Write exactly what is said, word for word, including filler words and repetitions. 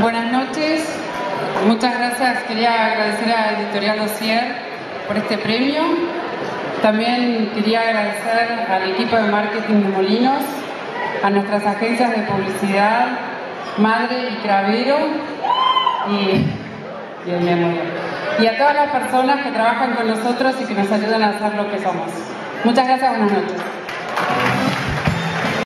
Buenas noches, muchas gracias. Quería agradecer a Editorial Dossier por este premio. También quería agradecer al equipo de marketing de Molinos, a nuestras agencias de publicidad, Madre y Cravero, y, bien, bien, muy bien. y a todas las personas que trabajan con nosotros y que nos ayudan a hacer lo que somos. Muchas gracias, buenas noches.